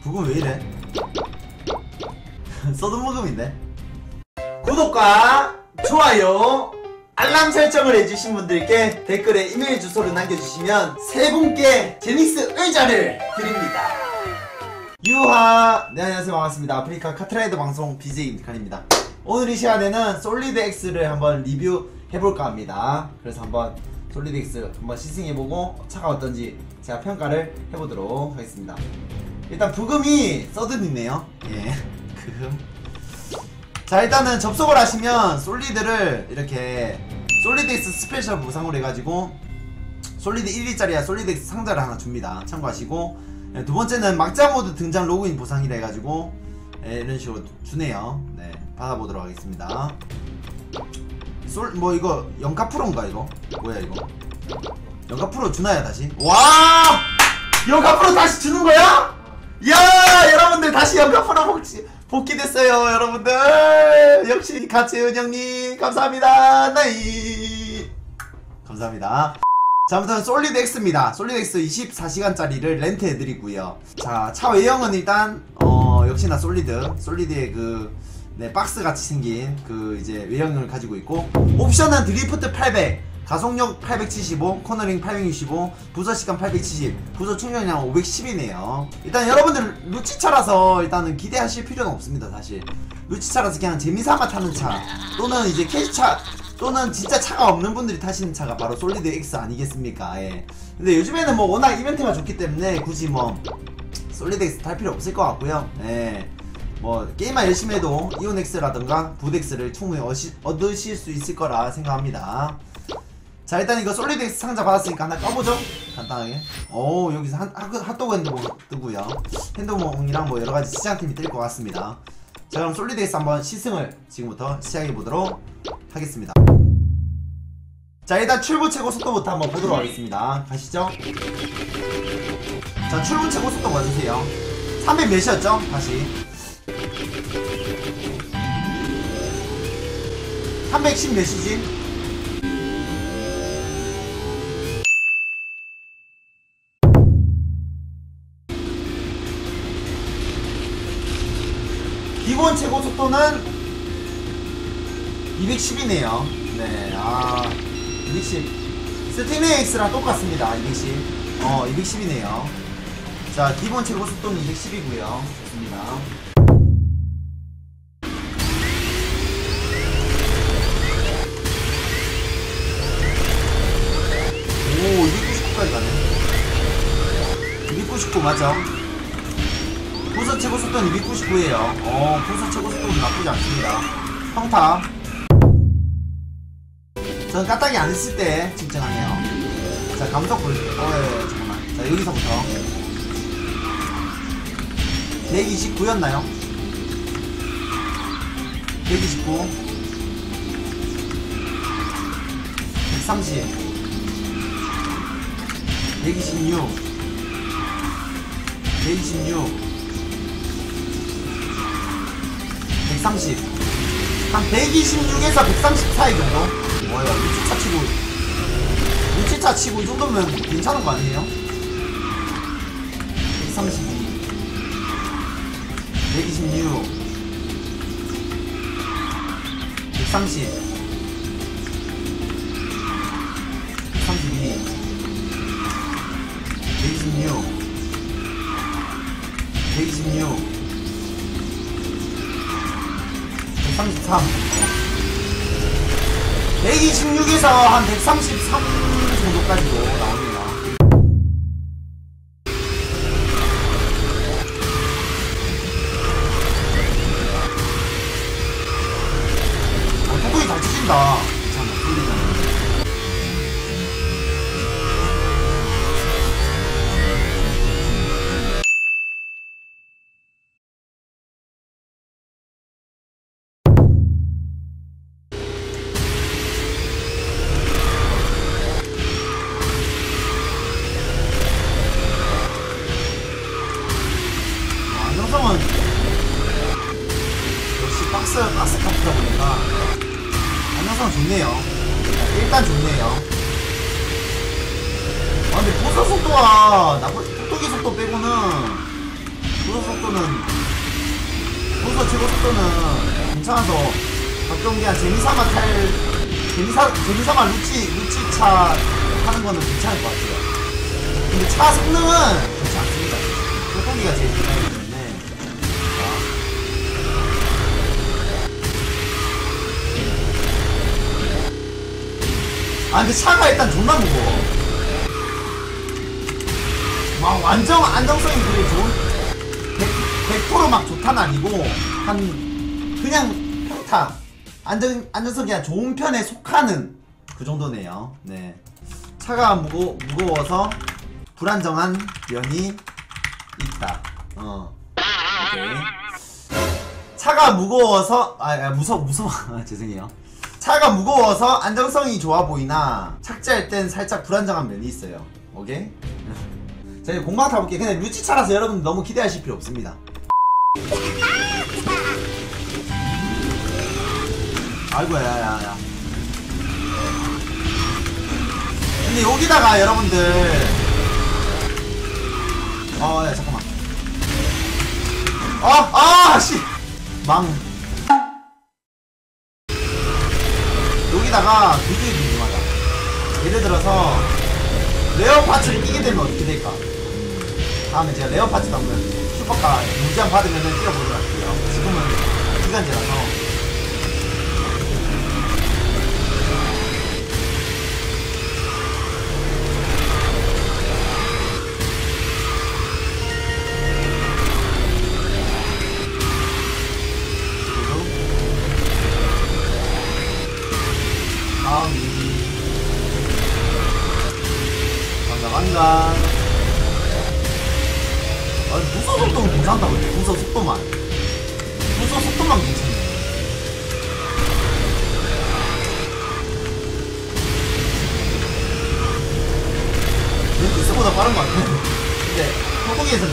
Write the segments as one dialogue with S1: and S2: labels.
S1: 부금 왜 이래? 써둔부금인데? 구독과 좋아요 알람 설정을 해주신 분들께 댓글에 이메일 주소를 남겨주시면 세 분께 제닉스 의자를 드립니다. 유하. 네, 안녕하세요. 반갑습니다. 아프리카 카트라이더 방송 BJ 임직한입니다. 오늘 이 시간에는 솔리드 X를 한번 리뷰해볼까 합니다. 그래서 한번 솔리드 X 한번 시승해보고 차가 어떤지 제가 평가를 해보도록 하겠습니다. 일단 부금이 서든이네요. 예, 부금. 자, 일단은 접속을 하시면 솔리드를 이렇게 솔리드 X 스페셜 무상으로 해가지고 솔리드 1일짜리야 솔리드 X 상자를 하나 줍니다. 참고하시고, 예, 두 번째는 막자 모드 등장 로그인 보상이라 해가지고, 예, 이런 식으로 주네요. 네, 받아보도록 하겠습니다. 뭐 이거 영카 프로인가 이거? 뭐야 이거? 영카 프로 주나요 다시? 와! 영카 프로 다시 주는 거야? 야, 여러분들 다시 영카 프로 복귀됐어요, 여러분들. 역시 가채은 형님 감사합니다. 나이 감사합니다. 자, 아무튼 솔리드 X입니다. 솔리드 X 24시간짜리를 렌트해드리고요. 자, 차 외형은 일단 역시나 솔리드의 네, 박스같이 생긴 이제 외형을 가지고 있고, 옵션은 드리프트 800, 가속력 875, 코너링 865, 부서시간 870, 부서 충전량 510이네요. 일단 여러분들 루치차라서 일단은 기대하실 필요는 없습니다. 사실 루치차라서 그냥 재미삼아 타는 차, 또는 이제 캐시차, 또는 진짜 차가 없는 분들이 타시는 차가 바로 솔리드 X 아니겠습니까? 예. 근데 요즘에는 뭐 워낙 이벤트가 좋기 때문에 굳이 뭐 솔리드 X 탈 필요 없을 것 같고요. 예. 뭐 게임만 열심히 해도 이온X라든가 붓X를 충분히 얻으실 수 있을 거라 생각합니다. 자, 일단 이거 솔리드 X 상자 받았으니까 하나 까보죠. 간단하게. 오, 여기서 핫도그 핸드봉 뜨고요. 핸드봉이랑 뭐 여러가지 시장템이 뜰 것 같습니다. 자, 그럼 솔리드 X 한번 시승을 지금부터 시작해보도록 하겠습니다. 자, 일단 출부 최고 속도부터 한번 보도록 하겠습니다. 가시죠. 자, 출부 최고 속도 봐주세요. 300 몇이었죠? 다시 310 몇이지? 기본 최고 속도는 210이네요. 네, 210. 스팅레이 X랑 똑같습니다. 210. 210이네요. 자, 기본 최고 속도는 210이고요. 좋습니다. 오, 299까지 가네. 299 맞죠? 부서 최고 속도는 299에요. 부서 최고 속도는 나쁘지 않습니다. 평타. 저는 까딱이 안 했을 때 측정하네요. 자, 감속 잠깐만. 자, 여기서부터 129였나요? 129, 130, 126, 126, 130, 한 126에서 130 사이 정도? 뭐야, 루치차 치고 이 정도면 괜찮은 거 아니에요? 132, 126, 130, 132, 126, 126, 133, 126에서 한 133 정도까지도 나옵니다. 토크이 잘 치신다. 괜찮아, 풀리잖아. 박스 카트다 보니까 안정성 좋네요. 일단 좋네요. 근데 부서 속도가 톡톡이 속도 빼고는 부서 속도 속도는 고속 최고 속도는 괜찮아서 가끔 그냥 재미삼아 루치차 하는 거는 괜찮을 것 같아요. 근데 차 성능은 좋지 않습니다. 소통기가 제일 중요하기 때문에. 근데 차가 일단 존나 무거워. 막 완전 안정성이 되게 좋은 100% 막 좋다는 아니고 그냥 평타 안정성이 그냥 좋은 편에 속하는 그 정도네요. 네. 차가 무거워서 불안정한 면이 있다. 오케이. 차가 무거워서 무서워 죄송해요. 차가 무거워서 안정성이 좋아 보이나 착지할 땐 살짝 불안정한 면이 있어요. 오케이? 자, 이제 공방 타볼게요. 근데 루치차라서 여러분 너무 기대하실 필요 없습니다. 아이고 야야야. 근데 여기다가 여러분들 야 잠깐만. 씨 여기다가 되게 궁금하다. 예를 들어서 레어 파츠를 끼게 되면 어떻게 될까? 다음에 제가 레어 파츠도 한번 슈퍼카 무제한 받으면 뛰어보도록 할게요. 지금은 기간제라서. 간다. 부서 속도는 괜찮다고 해. 부서 속도만 괜찮네. 왠지 있어보다 빠른 것 같아. 근데 소독에서는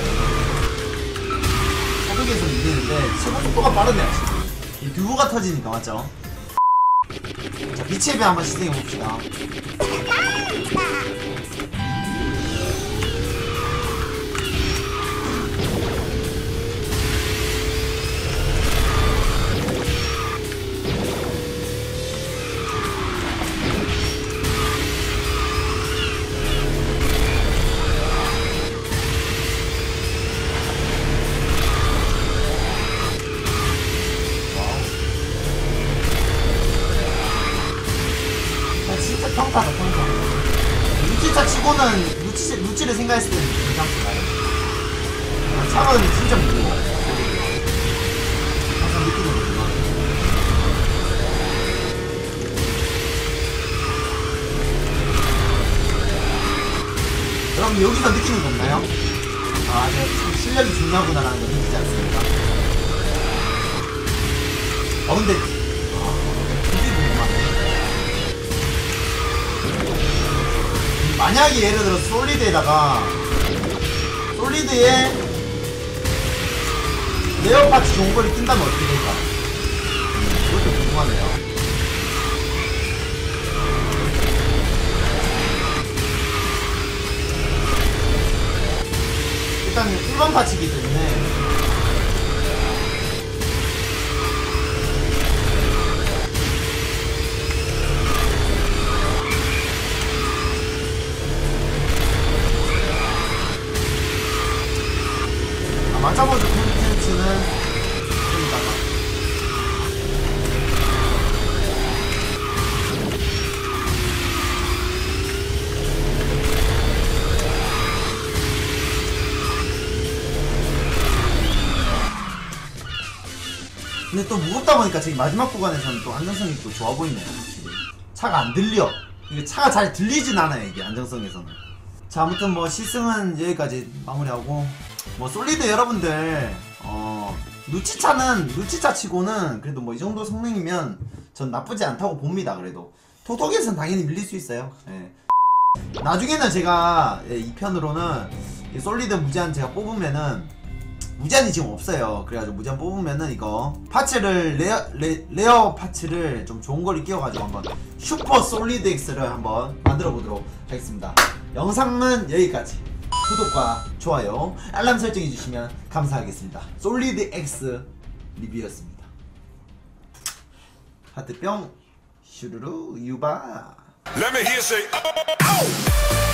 S1: 밀리는데 최고 속도가 빠르네. 이 듀오가 터지니까 맞죠? 자, 빛의 배 한번 시승해봅시다. 평타다. 루치차 치고는 루치를 생각했을 때는 괜찮구나. 차는 진짜 무거워. 항상 느끼는 거구나. 여러분 여기서 느끼는 거 없나요? 내가 실력이 중요하구나라는 거 느끼지 않습니까? 근데 되게 궁금하네. 만약에 예를 들어 솔리드에 레어 파츠 좋은 거를 뜬다면 어떻게 될까? 그것도 궁금하네요. 일단 일반 파츠이기 때문에 맞아보죠. 콘텐츠는 여기다가 근데 또 무겁다 보니까 저기 마지막 구간에서는 또 안정성이 또 좋아 보이네요. 차가 안 들려. 이게 차가 잘 들리진 않아요. 이게 안정성에서는. 자, 아무튼 뭐 시승은 여기까지 마무리하고, 뭐 솔리드 여러분들 루치차 치고는 그래도 뭐 이 정도 성능이면 전 나쁘지 않다고 봅니다. 그래도 톡톡에서는 당연히 밀릴 수 있어요. 예. 나중에는 제가 2편으로는 솔리드 무제한 제가 뽑으면은, 무제한이 지금 없어요. 그래가지고 무제한 뽑으면은 이거 파츠를 레어 파츠를 좀 좋은 거를 끼워가지고 한번 슈퍼 솔리드 X를 한번 만들어 보도록 하겠습니다. 영상은 여기까지. 구독과 좋아요, 알람 설정해주시면 감사하겠습니다. 솔리드 X 리뷰였습니다. 하트뿅 슈루루 유바.
S2: Let me hear say, oh, oh.